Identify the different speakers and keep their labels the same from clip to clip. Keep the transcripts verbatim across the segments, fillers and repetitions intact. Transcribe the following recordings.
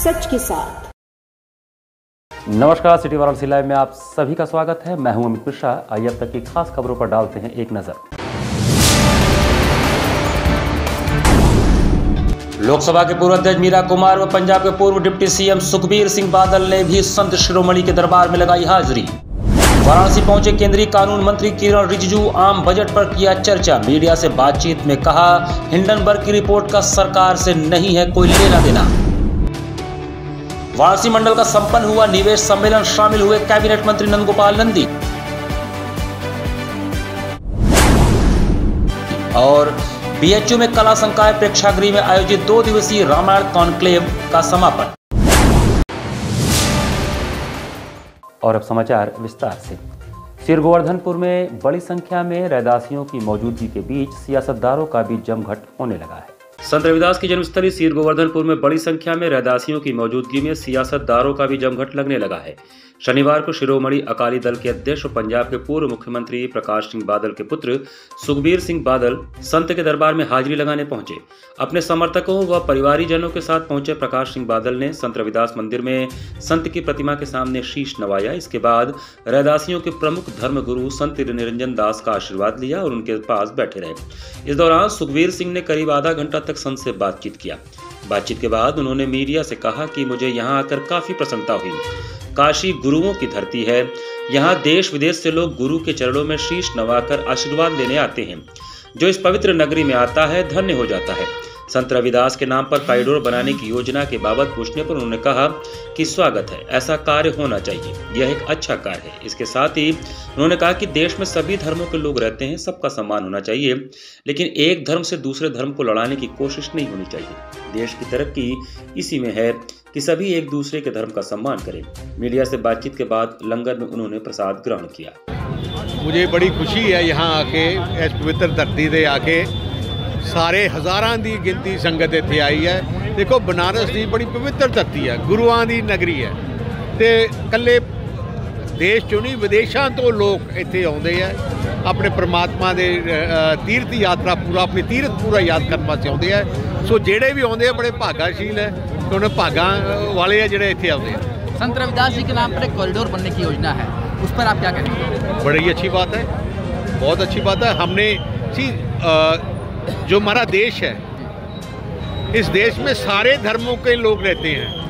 Speaker 1: सच के साथ।
Speaker 2: नमस्कार, सिटी वाराणसी लाइव में आप सभी का स्वागत है। मैं हूं अमित मिश्रा। आइए अब तक की खास खबरों पर डालते हैं एक नजर। लोकसभा के पूर्व अध्यक्ष मीरा कुमार व पंजाब के पूर्व डिप्टी सीएम सुखबीर सिंह बादल ने भी संत शिरोमणि के दरबार में लगाई हाजिरी। वाराणसी पहुंचे केंद्रीय कानून मंत्री किरण रिजिजू, आम बजट पर किया चर्चा। मीडिया से बातचीत में कहा, हिंडनबर्ग की रिपोर्ट का सरकार से नहीं है कोई लेना देना। वाराणसी मंडल का संपन्न हुआ निवेश सम्मेलन, शामिल हुए कैबिनेट मंत्री नंदगोपाल नंदी। और बीएचयू में कला संकाय प्रेक्षागृह में आयोजित दो दिवसीय रामायण कॉन्क्लेव का समापन। और अब समाचार विस्तार से। श्री गोवर्धनपुर में बड़ी संख्या में रैदासियों की मौजूदगी के बीच सियासतदारों का भी जमघट होने लगा है। संत रविदास की जन्मस्थली श्री गोवर्धनपुर में बड़ी संख्या में रैदासियों की मौजूदगी में सियासतदारों का भी जमघट लगने लगा है। शनिवार को शिरोमणि अकाली दल के अध्यक्ष और पंजाब के पूर्व मुख्यमंत्री प्रकाश सिंह बादल के पुत्र सुखबीर सिंह बादल संत के दरबार में हाजिरी लगाने पहुंचे। अपने समर्थकों व परिवारीजनों के साथ पहुंचे प्रकाश सिंह बादल ने संत रविदास मंदिर में संत की प्रतिमा के सामने शीश नवाया। इसके बाद रैदासियों के प्रमुख धर्म गुरु संत निरंजन दास का आशीर्वाद लिया और उनके पास बैठे रहे। इस दौरान सुखबीर सिंह ने करीब आधा घंटा तक संत से बातचीत किया। बातचीत के बाद उन्होंने मीडिया से कहा कि मुझे यहाँ आकर काफी प्रसन्नता हुई। काशी गुरुओं की धरती है। यहाँ देश विदेश से लोग गुरु के चरणों में शीश नवाकर आशीर्वाद लेने आते हैं। जो इस पवित्र नगरी में आता है धन्य हो जाता है। संत रविदास के नाम पर कॉरिडोर बनाने की योजना के बाबत पूछने पर उन्होंने कहा कि स्वागत है, ऐसा कार्य होना चाहिए, यह एक अच्छा कार्य है। इसके साथ ही उन्होंने कहा कि देश में सभी धर्मों के लोग रहते हैं, सबका सम्मान होना चाहिए, लेकिन एक धर्म से दूसरे धर्म को लड़ाने की कोशिश नहीं होनी चाहिए। देश की तरक्की इसी में है कि सभी एक दूसरे के धर्म का सम्मान करें। मीडिया से बातचीत के बाद लंगर में उन्होंने प्रसाद ग्रहण किया।
Speaker 3: मुझे बड़ी खुशी है यहाँ आके, इस पवित्र धरती से आके सारे हज़ारां दी गिनती संगत इत्थे आई है। देखो, बनारस दी बड़ी पवित्र धरती है, गुरुआं दी नगरी है ते कल्ले देश चों नहीं विदेशों तो लोग इत्थे आउंदे है अपने परमात्मा दे तीर्थ यात्रा पूरा अपनी तीर्थ पूरा याद करने वास्ते आउंदे है। सो जेड़े भी आउंदे बड़े भागाशील है, तो उन्हें भागा वाले है जेड़े इत्थे आउंदे हैं।
Speaker 4: संत रविदास जी के नाम पर एक कॉरिडोर बनने की योजना है, उस पर आप क्या कहेंगे?
Speaker 3: बड़ी अच्छी बात है, बहुत अच्छी बात है। हमने सी आ, जो हमारा देश है, इस देश में सारे धर्मों के लोग रहते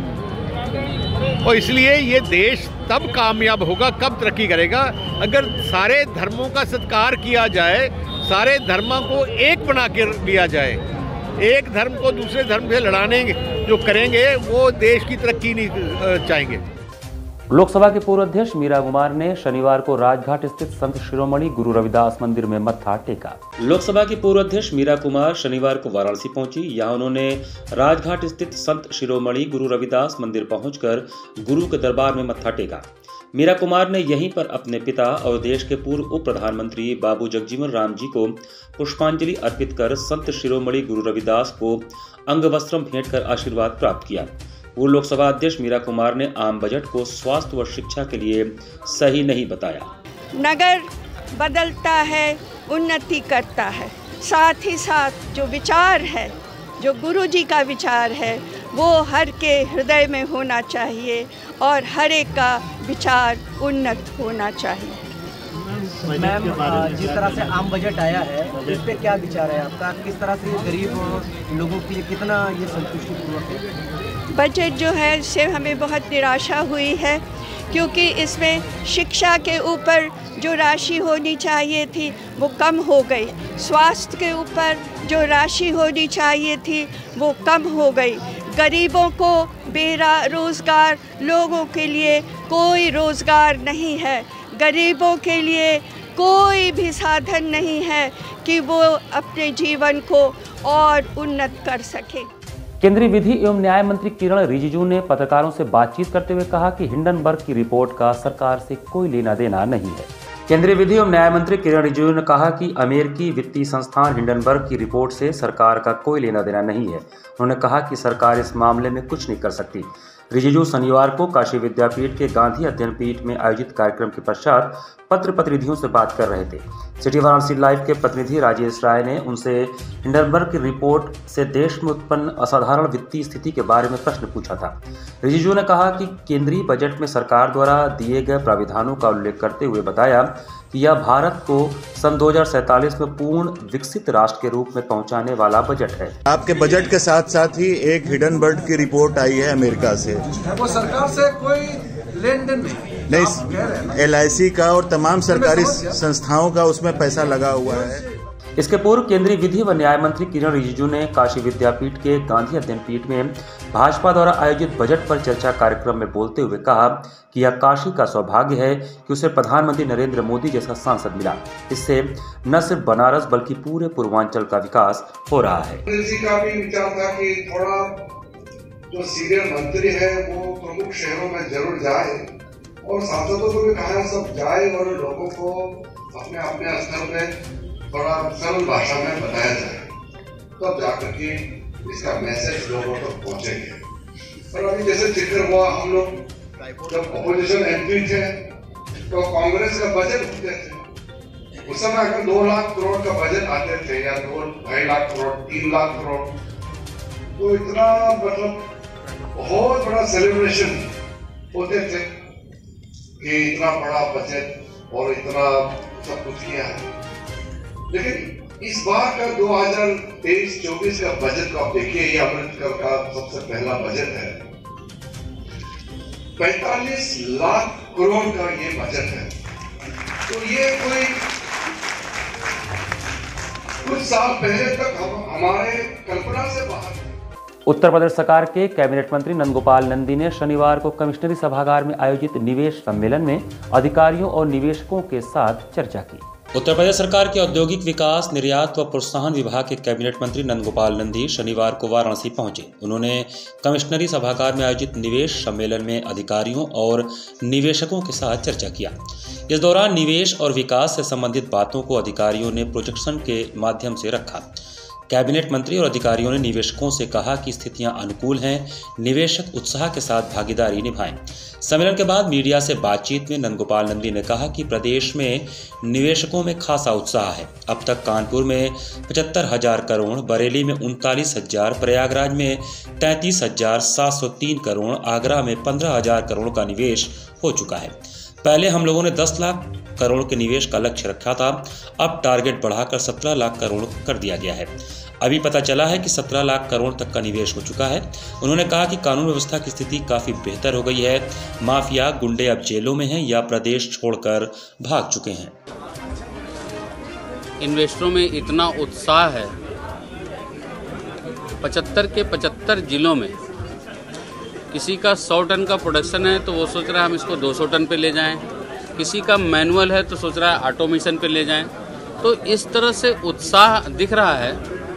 Speaker 3: हैं और इसलिए ये देश तब कामयाब होगा, कब तरक्की करेगा, अगर सारे धर्मों का सत्कार किया जाए, सारे धर्मों को एक बना के लिया जाए। एक धर्म को दूसरे धर्म से लड़ाने जो करेंगे वो देश की तरक्की नहीं चाहेंगे।
Speaker 2: लोकसभा के पूर्व अध्यक्ष मीरा कुमार ने शनिवार को राजघाट स्थित संत शिरोमणि गुरु रविदास मंदिर में मत्था टेका। लोकसभा की पूर्व अध्यक्ष मीरा कुमार शनिवार को वाराणसी पहुंची। यहां उन्होंने राजघाट स्थित संत शिरोमणि गुरु रविदास मंदिर पहुंचकर गुरु के दरबार में मत्था टेका। मीरा कुमार ने यहीं पर अपने पिता और देश के पूर्व उप प्रधानमंत्री बाबू जगजीवन राम जी को पुष्पांजलि अर्पित कर संत शिरोमणि गुरु रविदास को अंग वस्त्रम भेंट कर आशीर्वाद प्राप्त किया। पूर्व लोकसभा अध्यक्ष मीरा कुमार ने आम बजट को स्वास्थ्य व शिक्षा के लिए सही नहीं बताया।
Speaker 5: नगर बदलता है, उन्नति करता है, साथ ही साथ जो विचार है, जो गुरु जी का विचार है, वो हर के हृदय में होना चाहिए और हर एक का विचार उन्नत होना चाहिए।
Speaker 4: मैम, जिस तरह से आम बजट आया है, इस पे क्या विचार है आपका? किस तरह से गरीब लोगों के लिए कितना ये संतुष्टिपूर्वक है?
Speaker 5: बजट जो है इससे हमें बहुत निराशा हुई है, क्योंकि इसमें शिक्षा के ऊपर जो राशि होनी चाहिए थी वो कम हो गई, स्वास्थ्य के ऊपर जो राशि होनी चाहिए थी वो कम हो गई, गरीबों को बेरोजगार लोगों के लिए कोई रोज़गार नहीं है, गरीबों के लिए कोई भी साधन नहीं है कि वो अपने जीवन को और उन्नत कर सके।
Speaker 2: केंद्रीय विधि एवं न्याय मंत्री किरण रिजिजू ने पत्रकारों से बातचीत करते हुए कहा कि हिंडनबर्ग की रिपोर्ट का सरकार से कोई लेना देना नहीं है। केंद्रीय विधि एवं न्याय मंत्री किरण रिजिजू ने कहा कि अमेरिकी वित्तीय संस्थान हिंडनबर्ग की रिपोर्ट से सरकार का कोई लेना देना नहीं है। उन्होंने कहा कि सरकार इस मामले में कुछ नहीं कर सकती। रिजिजू शनिवार को काशी विद्यापीठ के गांधी अध्ययन पीठ में आयोजित कार्यक्रम के पश्चात पत्र प्रतिनिधियों से बात कर रहे थे। सिटी वाराणसी लाइव के प्रतिनिधि राजेश राय ने उनसे हिंडनबर्ग की रिपोर्ट से देश में उत्पन्न असाधारण वित्तीय स्थिति के बारे में प्रश्न पूछा था। रिजिजू ने कहा कि केंद्रीय बजट में सरकार द्वारा दिए गए प्राविधानों का उल्लेख करते हुए बताया कि यह भारत को सन दो हज़ार सैंतालीस में पूर्ण विकसित राष्ट्र के रूप में पहुंचाने वाला बजट है।
Speaker 1: आपके बजट के साथ साथ ही एक हिंडनबर्ग की रिपोर्ट आई है अमेरिका से,
Speaker 6: वो सरकार से कोई लेन देन नहीं
Speaker 1: नहीं एल आई सी का और तमाम सरकारी संस्थाओं का उसमें पैसा लगा हुआ है।
Speaker 2: इसके पूर्व केंद्रीय विधि व न्याय मंत्री किरण रिजिजू ने काशी विद्यापीठ के गांधी अध्ययन पीठ में भाजपा द्वारा आयोजित बजट पर चर्चा कार्यक्रम में बोलते हुए कहा कि यह काशी का सौभाग्य है कि उसे प्रधानमंत्री नरेंद्र मोदी जैसा सांसद मिला। इससे न सिर्फ बनारस बल्कि पूरे पूर्वांचल का विकास हो रहा है।
Speaker 7: का भी विचार था कि थोड़ा जो सीनियर मंत्री है वो प्रमुख शहरों में जरूर जाए और सांसदों को भी कहा सब जाए और लोगों को अपने अपने स्तर पे थोड़ा सरल भाषा में बताया जाए, तब तो जाकर के इसका मैसेज लोगों तक पहुंचेगा। और अभी जैसे जिक्र हुआ, हम लोग जब अपोजिशन एमपी थे तो कांग्रेस का बजट होते थे, उस समय अगर दो लाख करोड़ का बजट आते थे या दो ढाई लाख करोड़ तीन लाख करोड़, तो इतना मतलब बहुत बड़ा सेलिब्रेशन होते थे कि इतना बड़ा बजट और इतना सब कुछ किया है। लेकिन इस बार का दो हज़ार तेईस चौबीस का बजट को आप देखिए, ये अम्बेडकर का सबसे पहला बजट है। पैंतालीस लाख करोड़ का ये बजट है, तो ये कोई कुछ साल पहले तक हम हमारे कल्पना से बाहर है।
Speaker 2: उत्तर प्रदेश सरकार के कैबिनेट मंत्री नंदगोपाल नंदी ने शनिवार को कमिश्नरी सभागार में आयोजित निवेश सम्मेलन में अधिकारियों और निवेशकों के साथ चर्चा की। उत्तर प्रदेश सरकार के औद्योगिक विकास, निर्यात व प्रोत्साहन विभाग के कैबिनेट मंत्री नंदगोपाल नंदी शनिवार को वाराणसी पहुंचे। उन्होंने कमिश्नरी सभागार में आयोजित निवेश सम्मेलन में अधिकारियों और निवेशकों के साथ चर्चा किया। इस दौरान निवेश और विकास से संबंधित बातों को अधिकारियों ने प्रोजेक्शन के माध्यम से रखा। कैबिनेट मंत्री और अधिकारियों ने निवेशकों से कहा कि स्थितियां अनुकूल हैं, निवेशक उत्साह के साथ भागीदारी निभाएं। सम्मेलन के बाद मीडिया से बातचीत में नंदगोपाल नंदी ने कहा कि प्रदेश में निवेशकों में खासा उत्साह है। अब तक कानपुर में पचहत्तर हजार करोड़, बरेली में उनतालीस हजार, प्रयागराज में तैंतीस हजार सात सौ तीन करोड़, आगरा में पंद्रह हजार करोड़ का निवेश हो चुका है। पहले हम लोगों ने दस लाख करोड़ के निवेश का लक्ष्य रखा था, अब टारगेट बढ़ाकर सत्रह लाख करोड़ कर दिया गया है। अभी पता चला है कि सत्रह लाख करोड़ तक का निवेश हो चुका है। उन्होंने कहा कि कानून व्यवस्था की स्थिति काफ़ी बेहतर हो गई है। माफिया गुंडे अब जेलों में हैं या प्रदेश छोड़कर भाग चुके हैं।
Speaker 8: इन्वेस्टरों में इतना उत्साह है, पचहत्तर के पचहत्तर जिलों में किसी का सौ टन का प्रोडक्शन है तो वो सोच रहा है हम इसको दो सौ टन पे ले जाएं, किसी का मैनुअल है तो सोच रहा है ऑटोमेशन पे ले जाएं। तो इस तरह से उत्साह दिख रहा है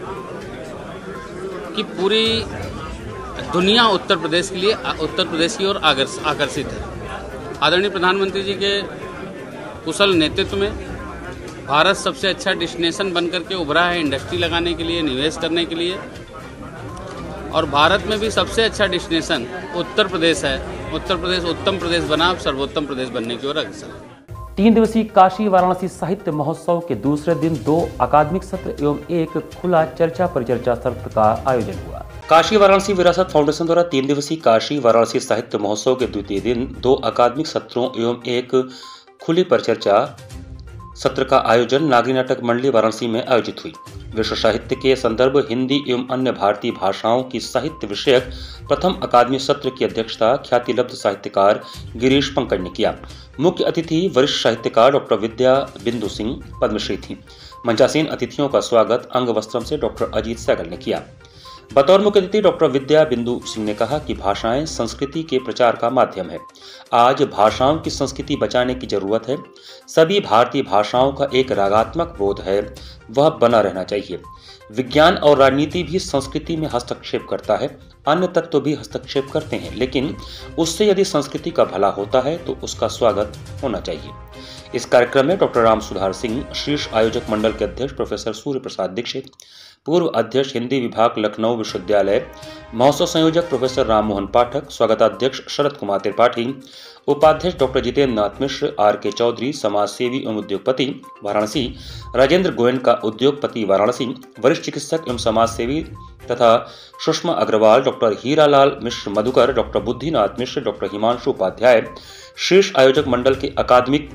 Speaker 8: कि पूरी दुनिया उत्तर प्रदेश के लिए उत्तर प्रदेश की ओर आकर्षित है। आदरणीय प्रधानमंत्री जी के कुशल नेतृत्व में भारत सबसे अच्छा डेस्टिनेशन बनकर के उभरा है इंडस्ट्री लगाने के लिए, निवेश करने के लिए। और भारत में भी सबसे अच्छा डेस्टिनेशन उत्तर प्रदेश है। उत्तर प्रदेश उत्तम प्रदेश बना, सर्वोत्तम प्रदेश बनने की ओर अग्रसर है।
Speaker 2: तीन दिवसीय काशी वाराणसी साहित्य महोत्सव के दूसरे दिन दो अकादमिक सत्र एवं एक खुला चर्चा परिचर्चा सत्र का आयोजन हुआ। काशी वाराणसी विरासत फाउंडेशन द्वारा तीन दिवसीय काशी वाराणसी साहित्य महोत्सव के द्वितीय दिन दो अकादमिक सत्रों एवं एक खुली परिचर्चा सत्र का आयोजन नागरी नाटक मंडली वाराणसी में आयोजित हुई। विश्व साहित्य के संदर्भ हिंदी एवं अन्य भारतीय भाषाओं की साहित्य विषयक प्रथम अकादमी सत्र की अध्यक्षता ख्यातिलब्ध साहित्यकार गिरीश पंकज ने किया। मुख्य अतिथि वरिष्ठ साहित्यकार डॉक्टर विद्या बिंदु सिंह पद्मश्री थी। मंचासीन अतिथियों का स्वागत अंग वस्त्रम से डॉक्टर अजीत सहगल ने किया। बतौर मुख्य अतिथि डॉक्टर विद्या बिंदु सिंह ने कहा कि भाषाएं संस्कृति के प्रचार का माध्यम है। आज भाषाओं की संस्कृति बचाने की जरूरत है। सभी भारतीय भाषाओं का एक रागात्मक बोध है, वह बना रहना चाहिए। विज्ञान और राजनीति भी संस्कृति में हस्तक्षेप करता है, अन्य तत्व भी हस्तक्षेप करते हैं, लेकिन उससे यदि संस्कृति का भला होता है तो उसका स्वागत होना चाहिए। इस कार्यक्रम में डॉक्टर राम सुधार सिंह, शीर्ष आयोजक मंडल के अध्यक्ष प्रोफेसर सूर्य प्रसाद दीक्षित, पूर्व अध्यक्ष हिंदी विभाग लखनऊ विश्वविद्यालय, महोत्सव संयोजक प्रोफेसर राममोहन पाठक, स्वागताध्यक्ष शरद कुमार त्रिपाठी, उपाध्यक्ष doctor Jitendra Nath Mishra, R K Chaudhary समाज सेवी एवं उद्योगपति वाराणसी, राजेंद्र गोयनका उद्योगपति वाराणसी, वरिष्ठ चिकित्सक एवं समाज सेवी तथा Sushma Agarwal, doctor Hiralal Mishra Madhukar, doctor Buddhinath Mishra, doctor Himanshu Upadhyay, शीर्ष आयोजक मंडल के अकादमिक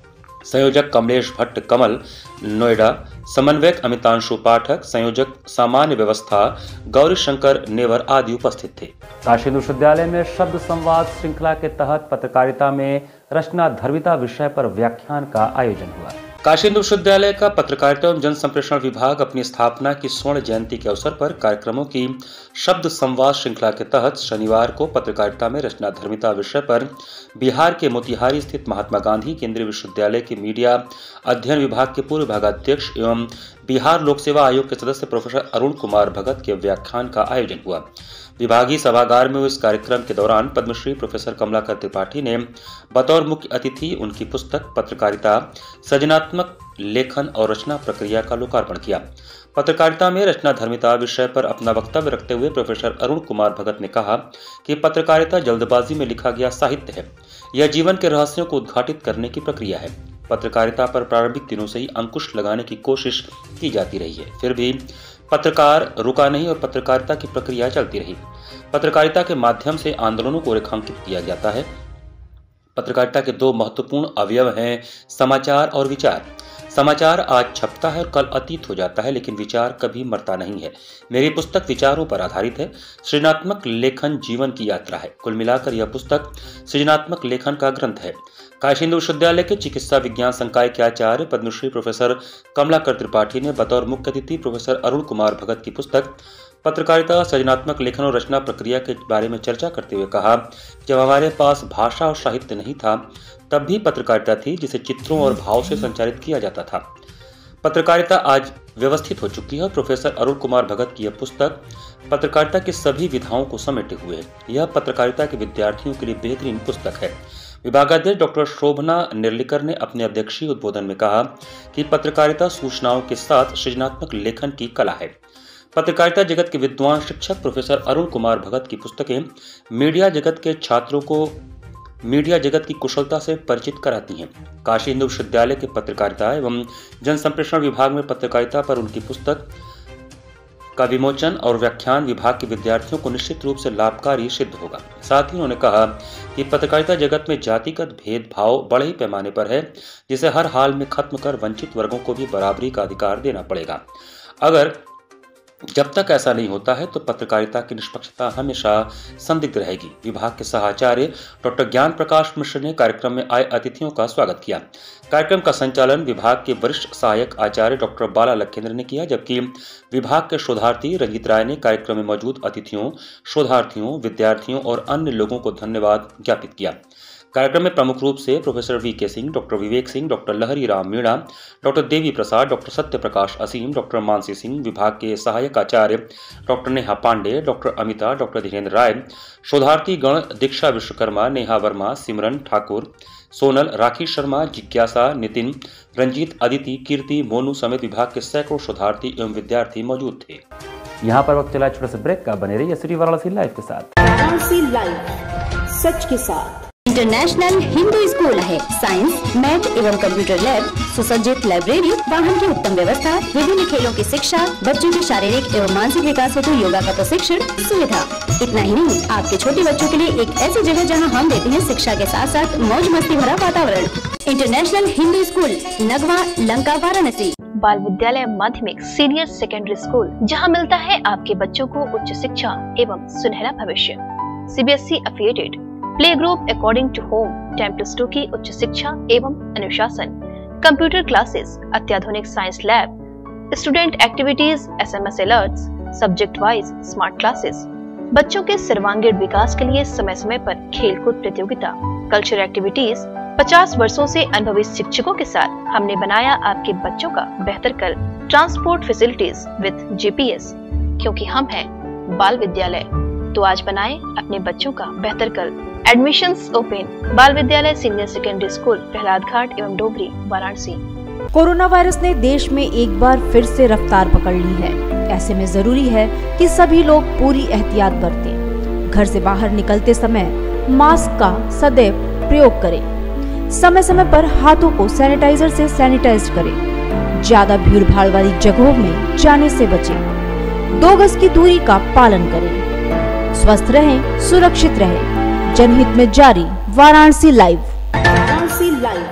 Speaker 2: संयोजक कमलेश भट्ट कमल नोएडा, समन्वयक अमितांशु पाठक, संयोजक सामान्य व्यवस्था गौरी शंकर नेवर आदि उपस्थित थे। काशी हिंदू विश्वविद्यालय में शब्द संवाद श्रृंखला के तहत पत्रकारिता में रचनाधर्मिता विषय पर व्याख्यान का आयोजन हुआ। काशी हिंदू विश्वविद्यालय का पत्रकारिता एवं जन संप्रेषण विभाग अपनी स्थापना की स्वर्ण जयंती के अवसर पर कार्यक्रमों की शब्द संवाद श्रृंखला के तहत शनिवार को पत्रकारिता में रचनाधर्मिता विषय पर बिहार के मोतिहारी स्थित महात्मा गांधी केंद्रीय विश्वविद्यालय के मीडिया अध्ययन विभाग के पूर्व विभागाध्यक्ष एवं बिहार लोक सेवा आयोग के सदस्य प्रोफेसर अरुण कुमार भगत के व्याख्यान का आयोजन हुआ। विभागीय सभागार में हुए इस कार्यक्रम के दौरान पद्मश्री प्रोफेसर कमलाकर त्रिपाठी ने बतौर मुख्य अतिथि उनकी पुस्तक पत्रकारिता सृजनात्मक लेखन और रचना प्रक्रिया का लोकार्पण किया। पत्रकारिता में रचनाधर्मिता विषय पर अपना वक्तव्य रखते हुए प्रोफेसर अरुण कुमार भगत ने कहा कि पत्रकारिता जल्दबाजी में लिखा गया साहित्य है। यह जीवन के रहस्यों को उद्घाटित करने की प्रक्रिया है। पत्रकारिता पर प्रारंभिक दिनों से ही अंकुश लगाने की कोशिश की जाती रही है, फिर भी पत्रकार रुका नहीं और पत्रकारिता की प्रक्रिया चलती रही। पत्रकारिता के माध्यम से आंदोलनों को रेखांकित किया जाता है। पत्रकारिता के दो महत्वपूर्ण अवयव हैं, समाचार और विचार। समाचार आज छपता है और कल अतीत हो जाता है, लेकिन विचार कभी मरता नहीं है। मेरी पुस्तक विचारों पर आधारित है। सृजनात्मक लेखन जीवन की यात्रा है। कुल मिलाकर यह पुस्तक सृजनात्मक लेखन का ग्रंथ है। काशी हिंदू विश्वविद्यालय के चिकित्सा विज्ञान संकाय के आचार्य पद्मश्री प्रोफेसर कमलाकर त्रिपाठी ने बतौर मुख्य अतिथि प्रोफेसर अरुण कुमार भगत की पुस्तक पत्रकारिता सृजनात्मक लेखन और रचना प्रक्रिया के बारे में चर्चा करते हुए कहा, जब हमारे पास भाषा और साहित्य नहीं था तब भी पत्रकारिता थी जिसे चित्रों और भाव से संचालित किया जाता था। पत्रकारिता आज व्यवस्थित हो चुकी है। प्रोफेसर अरुण कुमार भगत की यह पुस्तक पत्रकारिता की सभी विधाओं को समेटे हुए है। यह पत्रकारिता के विद्यार्थियों के लिए बेहतरीन पुस्तक है। विभागाध्यक्ष डॉक्टर शोभना निर्लिकर ने अपने अध्यक्षीय उद्बोधन में कहा कि पत्रकारिता सूचनाओं के साथ सृजनात्मक लेखन की कला है। पत्रकारिता जगत के विद्वान शिक्षक प्रोफेसर अरुण कुमार भगत की पुस्तकें मीडिया जगत के छात्रों को मीडिया जगत की कुशलता से परिचित कराती हैं। काशी हिंदू विश्वविद्यालय के पत्रकारिता एवं जन संप्रेषण विभाग में पत्रकारिता पर उनकी पुस्तक का विमोचन और व्याख्यान विभाग के विद्यार्थियों को निश्चित रूप से लाभकारी सिद्ध होगा। साथ ही उन्होंने कहा कि पत्रकारिता जगत में जातिगत भेदभाव बड़े ही पैमाने पर है, जिसे हर हाल में खत्म कर वंचित वर्गों को भी बराबरी का अधिकार देना पड़ेगा। अगर जब तक ऐसा नहीं होता है तो पत्रकारिता की निष्पक्षता हमेशा संदिग्ध रहेगी। विभाग के सहाचार्य डॉक्टर ज्ञान प्रकाश मिश्र ने कार्यक्रम में आए अतिथियों का स्वागत किया। कार्यक्रम का संचालन विभाग के वरिष्ठ सहायक आचार्य डॉक्टर बाला लखेंद्र ने किया, जबकि विभाग के शोधार्थी रंजीत राय ने कार्यक्रम में मौजूद अतिथियों, शोधार्थियों, विद्यार्थियों और अन्य लोगों को धन्यवाद ज्ञापित किया। कार्यक्रम में प्रमुख रूप से professor V K Singh, doctor Vivek Singh, doctor Lahri Ram Meena, doctor Devi Prasad, doctor Satya Prakash Asim, doctor Mansi Singh, विभाग के सहायक आचार्य doctor Neha Pandey, doctor Amita, doctor Dhirendra Rai, शोधार्थी गण दीक्षा विश्वकर्मा, नेहा वर्मा, सिमरन ठाकुर, सोनल, राखी शर्मा, जिज्ञासा, नितिन, रंजीत, अदिति, कीर्ति, मोनू समेत विभाग के सैकड़ों शोधार्थी एवं विद्यार्थी मौजूद थे। यहाँ पर वक्त चला छोटे से ब्रेक का। बने रहिए सिटी वाराणसी लाइव के साथ।
Speaker 9: वाराणसी लाइव सच के साथ। इंटरनेशनल हिंदू स्कूल है। साइंस, मैथ एवं कंप्यूटर लैब, सुसज्जित लाइब्रेरी, वाहन की उत्तम व्यवस्था, विभिन्न खेलों की शिक्षा, बच्चों के शारीरिक एवं मानसिक विकास हेतु योगा का प्रशिक्षण सुविधा। इतना ही नहीं, आपके छोटे बच्चों के लिए एक ऐसी जगह जहां हम देते हैं शिक्षा के साथ साथ मौज मस्ती भरा वातावरण। International Hindu school, Nagwa, Lanka, Varanasi.
Speaker 10: बाल विद्यालय माध्यमिक सीनियर सेकेंडरी स्कूल, जहां मिलता है आपके बच्चों को उच्च शिक्षा एवं सुनहरा भविष्य। CBSE affiliated play group according to home, time to two की उच्च शिक्षा एवं अनुशासन, कंप्यूटर क्लासेस, अत्याधुनिक science lab, student activities, SMS alerts, subject wise smart classes, बच्चों के सर्वांगीण विकास के लिए समय समय पर खेलकूद प्रतियोगिता, कल्चरल एक्टिविटीज। पचास वर्षों से अनुभवी शिक्षकों के साथ हमने बनाया आपके बच्चों का बेहतर कल। ट्रांसपोर्ट फैसिलिटीज विद जीपीएस, क्योंकि हम हैं बाल विद्यालय, तो आज बनाएं अपने बच्चों का बेहतर कल। Admissions open. बाल विद्यालय senior secondary school, Prahlad Ghat एवं डोबरी, वाराणसी।
Speaker 11: कोरोना वायरस ने देश में एक बार फिर से रफ्तार पकड़ ली है। ऐसे में जरूरी है कि सभी लोग पूरी एहतियात बरतें। घर से बाहर निकलते समय मास्क का सदैव प्रयोग करें। समय समय पर हाथों को सैनिटाइजर से सैनिटाइज करें। ज्यादा भीड़ भाड़ वाली जगहों में जाने से बचें। दो गज की दूरी का पालन करें। स्वस्थ रहें, सुरक्षित रहें। जनहित में जारी वाराणसी लाइव। वाराणसी लाइव,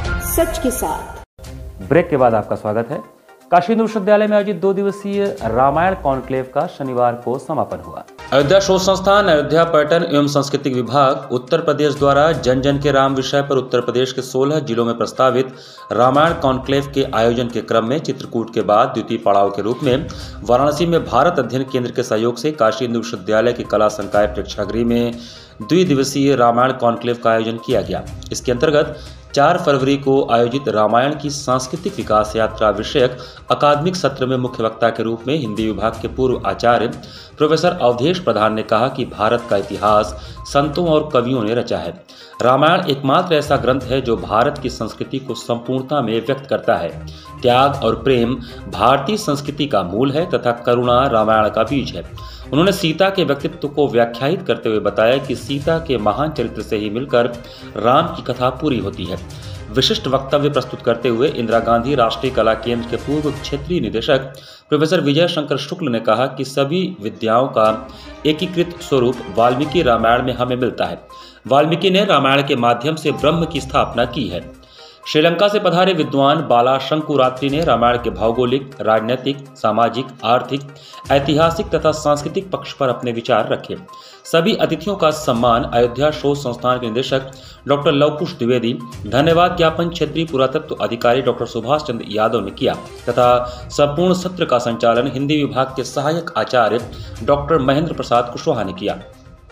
Speaker 11: सच के साथ।
Speaker 2: ब्रेक के बाद आपका स्वागत है। काशी हिंदू विश्वविद्यालय में आयोजित दो दिवसीय रामायण कॉन्क्लेव का शनिवार को समापन हुआ। अयोध्या शोध संस्थान, अयोध्या पर्यटन एवं सांस्कृतिक विभाग उत्तर प्रदेश द्वारा जन जन के राम विषय पर उत्तर प्रदेश के सोलह जिलों में प्रस्तावित रामायण कॉन्क्लेव के आयोजन के क्रम में चित्रकूट के बाद द्वितीय पड़ाव के रूप में वाराणसी में भारत अध्ययन केंद्र के सहयोग से काशी हिंदू विश्वविद्यालय के कला संकाय प्रेक्षागृह में द्विदिवसीय रामायण कॉन्क्लेव का आयोजन किया गया। इसके अंतर्गत चार फरवरी को आयोजित रामायण की सांस्कृतिक विकास यात्रा विषयक अकादमिक सत्र में मुख्य वक्ता के रूप में हिंदी विभाग के पूर्व आचार्य प्रोफेसर अवधेश प्रधान ने कहा कि भारत का इतिहास संतों और कवियों ने रचा है। रामायण एकमात्र ऐसा ग्रंथ है जो भारत की संस्कृति को संपूर्णता में व्यक्त करता है। त्याग और प्रेम भारतीय संस्कृति का मूल है तथा करुणा रामायण का बीज है। उन्होंने सीता के व्यक्तित्व को व्याख्यायित करते हुए बताया कि सीता के महान चरित्र से ही मिलकर राम की कथा पूरी होती है। विशिष्ट वक्तव्य प्रस्तुत करते हुए इंदिरा गांधी राष्ट्रीय कला केंद्र के पूर्व क्षेत्रीय निदेशक प्रोफेसर विजय शंकर शुक्ल ने कहा कि सभी विद्याओं का एकीकृत स्वरूप वाल्मीकि रामायण में हमें मिलता है। वाल्मीकि ने रामायण के माध्यम से ब्रह्म की स्थापना की है। श्रीलंका से पधारे विद्वान बाला शंकुरात्रि ने रामायण के भौगोलिक, राजनीतिक, सामाजिक, आर्थिक, ऐतिहासिक तथा सांस्कृतिक पक्ष पर अपने विचार रखे। सभी अतिथियों का सम्मान अयोध्या शोध संस्थान के निदेशक डॉक्टर लवकुश द्विवेदी, धन्यवाद ज्ञापन क्षेत्रीय पुरातत्व अधिकारी डॉक्टर सुभाष चंद्र यादव ने किया तथा संपूर्ण सत्र का संचालन हिंदी विभाग के सहायक आचार्य डॉक्टर महेंद्र प्रसाद कुशवाहा ने किया।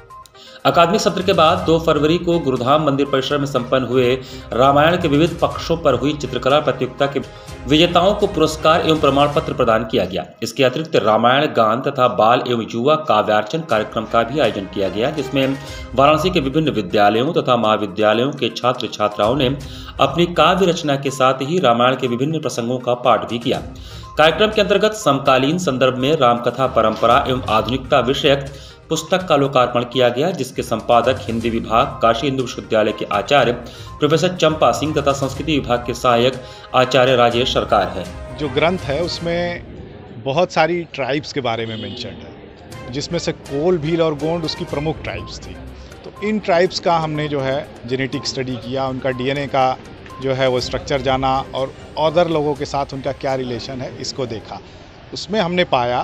Speaker 2: अकादमिक सत्र के बाद दो फरवरी को गुरुधाम मंदिर परिसर में संपन्न हुए रामायण के विविध पक्षों पर हुई चित्रकला प्रतियोगिता के विजेताओं को पुरस्कार एवं प्रमाण पत्र प्रदान किया गया। इसके अतिरिक्त रामायण गान तथा बाल एवं युवा काव्यार्चन कार्यक्रम का भी आयोजन किया गया, जिसमें वाराणसी के विभिन्न विद्यालयों तथा महाविद्यालयों के छात्र छात्राओं ने अपनी काव्य रचना के साथ ही रामायण के विभिन्न प्रसंगों का पाठ भी किया। कार्यक्रम के अंतर्गत समकालीन संदर्भ में रामकथा परंपरा एवं आधुनिकता विषयक पुस्तक का लोकार्पण किया गया, जिसके संपादक हिंदी विभाग काशी हिंदू विश्वविद्यालय के आचार्य प्रोफेसर चंपा सिंह तथा संस्कृति विभाग के सहायक आचार्य राजेश सरकार है।
Speaker 12: जो ग्रंथ है उसमें बहुत सारी ट्राइब्स के बारे में मेंशन है, जिसमें से कोल, भील और गोंड उसकी प्रमुख ट्राइब्स थी। तो इन ट्राइब्स का हमने जो है जेनेटिक स्टडी किया, उनका डीएनए का जो है वो स्ट्रक्चर जाना और अदर लोगों के साथ उनका क्या रिलेशन है इसको देखा। उसमें हमने पाया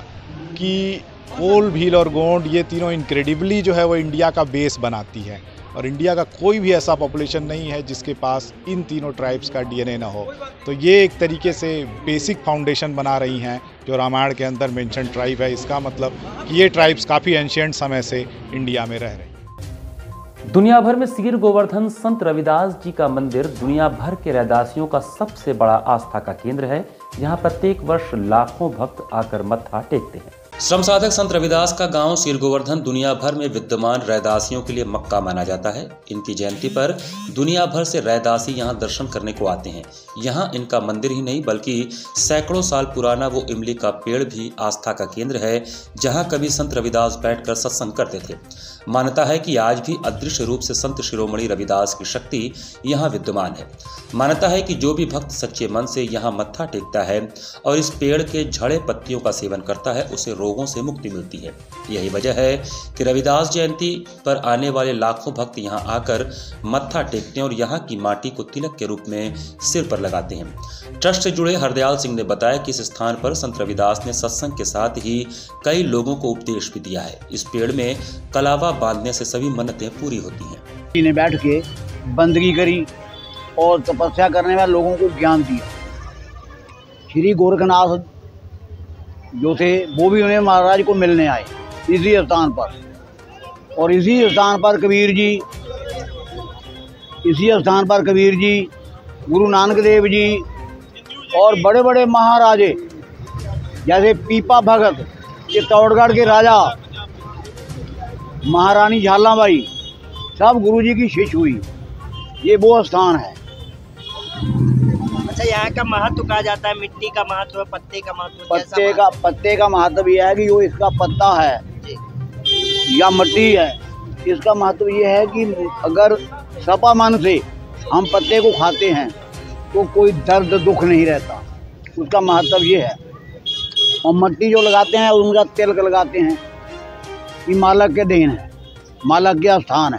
Speaker 12: कि कोल, भील और गोंड ये तीनों इनक्रेडिबली जो है वो इंडिया का बेस बनाती है और इंडिया का कोई भी ऐसा पॉपुलेशन नहीं है जिसके पास इन तीनों ट्राइब्स का डीएनए ना हो। तो ये एक तरीके से बेसिक फाउंडेशन बना रही हैं जो रामायण के अंदर मेंशन ट्राइब है। इसका मतलब कि ये ट्राइब्स काफ़ी एंशिएंट समय से इंडिया में रह रहे हैं।
Speaker 2: दुनिया भर में सीर गोवर्धन संत रविदास जी का मंदिर दुनिया भर के रैदासियों का सबसे बड़ा आस्था का केंद्र है। यहाँ प्रत्येक वर्ष लाखों भक्त आकर मत्था टेकते हैं। श्रम साधक संत रविदास का गांव सीर गोवर्धन दुनिया भर में विद्यमान रैदासियों के लिए मक्का माना जाता है। इनकी जयंती पर दुनिया भर से रैदासी यहां दर्शन करने को आते हैं। यहां इनका मंदिर ही नहीं बल्कि सैकड़ों साल पुराना वो इमली का पेड़ भी आस्था का केंद्र है, जहां कभी संत रविदास बैठकर सत्संग करते थे। मान्यता है कि आज भी अदृश्य रूप से संत शिरोमणि रविदास की शक्ति यहाँ विद्यमान है। मान्यता है कि जो भी भक्त सच्चे मन से यहाँ मत्था टेकता है और इस पेड़ के झड़े पत्तियों का सेवन करता है, उसे रोगों से मुक्ति मिलती है। यही वजह है कि रविदास जयंती पर आने वाले लाखों भक्त यहाँ आकर मत्था टेकते हैं और यहाँ की माटी को तिलक के रूप में सिर पर लगाते हैं। ट्रस्ट से जुड़े हरदयाल सिंह ने बताया कि इस स्थान पर संत रविदास ने सत्संग के साथ ही कई लोगों को उपदेश भी दिया है। इस पेड़ में कलावा बांधने से सभी मन्नतें पूरी होती हैं।
Speaker 13: ने बैठ के बंदगी करी और तपस्या करने वाले लोगों को ज्ञान दिया। श्री गोरखनाथ जो थे वो भी उन्हें महाराज को मिलने आए इसी स्थान पर, और इसी स्थान पर कबीर जी इसी स्थान पर कबीर जी, गुरु नानक देव जी और बड़े बड़े महाराजे जैसे पीपा भगत, चित्तौड़गढ़ के राजा, महारानी झालाबाई, सब गुरु जी की शिष्य हुई। ये वो स्थान है।
Speaker 14: अच्छा,
Speaker 4: अच्छा, यहाँ का महत्व कहा जाता है, मिट्टी का महत्व, पत्ते का महत्व,
Speaker 13: पत्ते का पत्ते का महत्व यह है कि जो इसका पत्ता है या मिट्टी है, इसका महत्व ये है कि अगर सपा मन से हम पत्ते को खाते हैं तो कोई दर्द दुख नहीं रहता, उसका महत्व ये है। और मिट्टी जो लगाते हैं उनका तिलक लगाते हैं, ये मालक के देन है, मालक के स्थान है,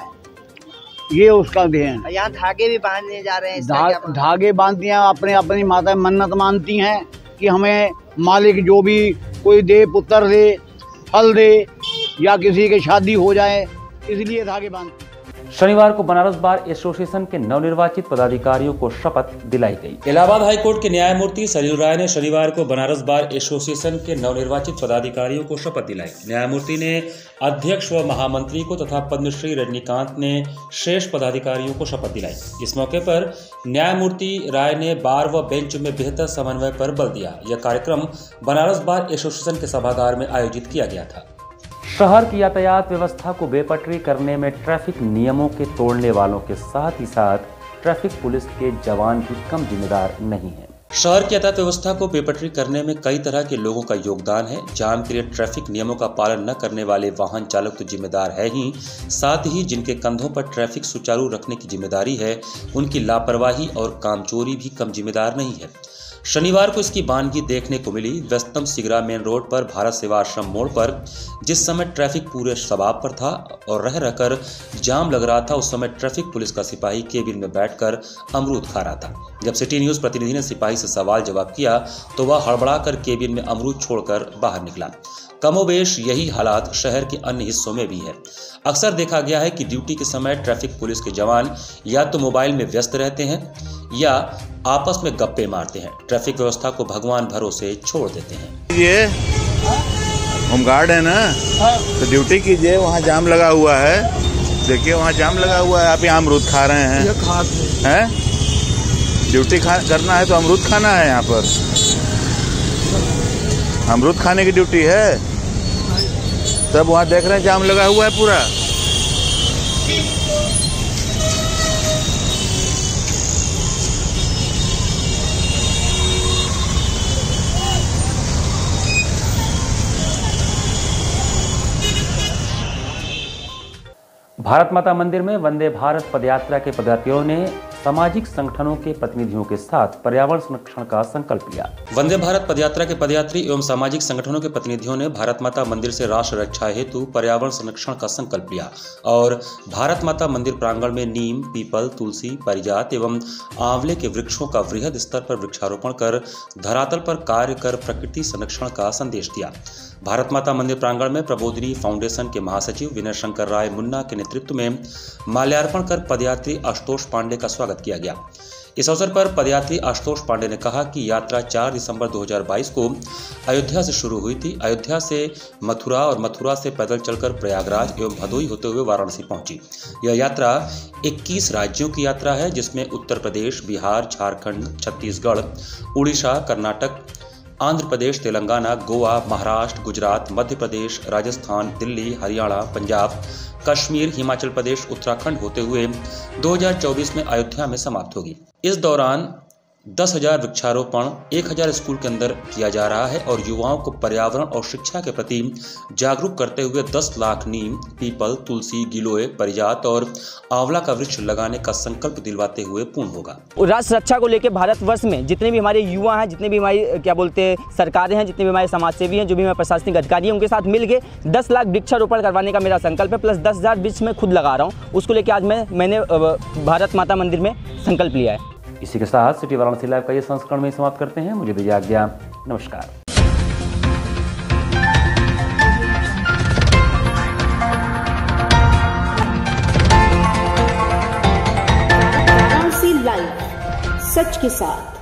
Speaker 13: ये उसका देन है।
Speaker 4: यहाँ धागे भी बांधने जा रहे हैं,
Speaker 13: धा, धागे बांधती हैं, अपने अपनी माता मन्नत मानती हैं कि हमें मालिक जो भी कोई दे, पुत्र दे, फल दे, या किसी की शादी हो जाए, इसलिए धागे बांधते।
Speaker 2: शनिवार को बनारस बार एसोसिएशन के नवनिर्वाचित पदाधिकारियों को शपथ दिलाई गई। इलाहाबाद हाईकोर्ट के न्यायमूर्ति सरयू राय ने शनिवार को बनारस बार एसोसिएशन के नवनिर्वाचित पदाधिकारियों को शपथ दिलाई। न्यायमूर्ति ने अध्यक्ष व महामंत्री को तथा पद्मश्री रजनीकांत ने शेष पदाधिकारियों को शपथ दिलाई। इस मौके पर न्यायमूर्ति राय ने बार व बेंच में बेहतर समन्वय पर बल दिया। यह कार्यक्रम बनारस बार एसोसिएशन के सभागार में आयोजित किया गया था। शहर की यातायात व्यवस्था को बेपटरी करने में ट्रैफिक नियमों के तोड़ने वालों के साथ ही साथ ट्रैफिक पुलिस के जवान भी कम जिम्मेदार नहीं हैं। शहर की यातायात व्यवस्था को बेपटरी करने में कई तरह के लोगों का योगदान है। जाम के लिए ट्रैफिक नियमों का पालन न करने वाले वाहन चालक तो जिम्मेदार है ही, साथ ही जिनके कंधों पर ट्रैफिक सुचारू रखने की जिम्मेदारी है, उनकी लापरवाही और कामचोरी भी कम जिम्मेदार नहीं है। शनिवार को इसकी बानगी देखने को मिली। व्यस्तम सिगरा मेन रोड पर भारत सेवा आश्रम मोड़ पर जिस समय ट्रैफिक पूरे शबाब पर था और रह रहकर जाम लग रहा था, उस समय ट्रैफिक पुलिस का सिपाही केबिन में बैठकर अमरूद खा रहा था। जब सिटी न्यूज प्रतिनिधि ने सिपाही से सवाल जवाब किया तो वह हड़बड़ाकर केबिन में अमरूद छोड़कर बाहर निकला। कमोबेश यही हालात शहर के अन्य हिस्सों में भी है। अक्सर देखा गया है कि ड्यूटी के समय ट्रैफिक पुलिस के जवान या तो मोबाइल में व्यस्त रहते हैं या आपस में गप्पे मारते हैं, ट्रैफिक व्यवस्था को भगवान भरोसे छोड़ देते हैं। ये
Speaker 1: होमगार्ड है ना, तो ड्यूटी कीजिए, वहाँ जाम लगा हुआ है, देखिए वहाँ जाम लगा हुआ है, आप यहाँ अमरूद खा रहे हैं, हैं? ड्यूटी खा करना है तो अमरूद खाना है, यहाँ पर अमरूद खाने की ड्यूटी है, तब वहाँ देख रहे हैं जाम लगा हुआ है पूरा।
Speaker 2: भारत माता मंदिर में वंदे भारत पदयात्रा के पदयात्रियों ने सामाजिक संगठनों के प्रतिनिधियों के साथ पर्यावरण संरक्षण का संकल्प लिया। वंदे भारत पदयात्रा के पदयात्री एवं सामाजिक संगठनों के प्रतिनिधियों ने भारत माता मंदिर से राष्ट्र रक्षा हेतु पर्यावरण संरक्षण का संकल्प लिया और भारत माता मंदिर प्रांगण में नीम, पीपल, तुलसी, पारिजात एवं आंवले के वृक्षों का वृहद स्तर पर वृक्षारोपण कर धरातल पर कार्य कर प्रकृति संरक्षण का संदेश दिया। भारत माता मंदिर प्रांगण में प्रबोधिनी फाउंडेशन के महासचिव विनय शंकर राय मुन्ना के नेतृत्व में माल्यार्पण कर पदयात्री आशुतोष पांडे का स्वागत किया गया। इस अवसर पर पदयात्री आशुतोष पांडे ने कहा कि यात्रा चार दिसंबर दो हज़ार बाईस को अयोध्या से शुरू हुई थी। अयोध्या से मथुरा और मथुरा से पैदल चलकर प्रयागराज एवं भदोई होते हुए वाराणसी पहुंची। यह यात्रा इक्कीस राज्यों की यात्रा है, जिसमें उत्तर प्रदेश, बिहार, झारखंड, छत्तीसगढ़, उड़ीसा, कर्नाटक, आंध्र प्रदेश, तेलंगाना, गोवा, महाराष्ट्र, गुजरात, मध्य प्रदेश, राजस्थान, दिल्ली, हरियाणा, पंजाब, कश्मीर, हिमाचल प्रदेश, उत्तराखंड होते हुए दो हज़ार चौबीस में अयोध्या में समाप्त होगी। इस दौरान दस हजार वृक्षारोपण एक हजार स्कूल के अंदर किया जा रहा है और युवाओं को पर्यावरण और शिक्षा के प्रति जागरूक करते हुए दस लाख नीम, पीपल, तुलसी, गिलोय, परिजात और आंवला का वृक्ष लगाने का संकल्प दिलवाते हुए पूर्ण होगा।
Speaker 14: राष्ट्र रक्षा को लेकर भारतवर्ष में जितने भी हमारे युवा हैं, जितने भी हमारी क्या बोलते हैं सरकारें हैं, जितने भी हमारे समाज सेवी हैं, जो भी हमारे प्रशासनिक अधिकारी हैं, उनके साथ मिलकर दस लाख वृक्षारोपण करवाने का मेरा संकल्प है। प्लस दस हजार वृक्ष मैं खुद लगा रहा हूँ, उसको लेकर आज मैं मैंने भारत माता मंदिर में संकल्प लिया है।
Speaker 2: इसी के साथ सिटी वाराणसी लाइव का ये संस्करण में समाप्त करते हैं। मुझे दीजिए आज्ञा, नमस्कार।
Speaker 11: वाराणसी लाइव, सच के साथ।